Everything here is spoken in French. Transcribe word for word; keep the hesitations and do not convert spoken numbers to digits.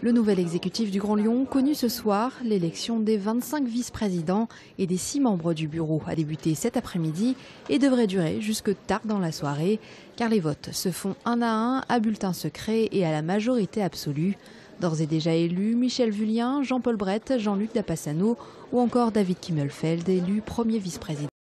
Le nouvel exécutif du Grand Lyon, connu ce soir, l'élection des vingt-cinq vice-présidents et des six membres du bureau a débuté cet après-midi et devrait durer jusque tard dans la soirée, car les votes se font un à un, à bulletin secret et à la majorité absolue. D'ores et déjà élus, Michel Vullien, Jean-Paul Brett, Jean-Luc Dapassano ou encore David Kimmelfeld, élu premier vice-président.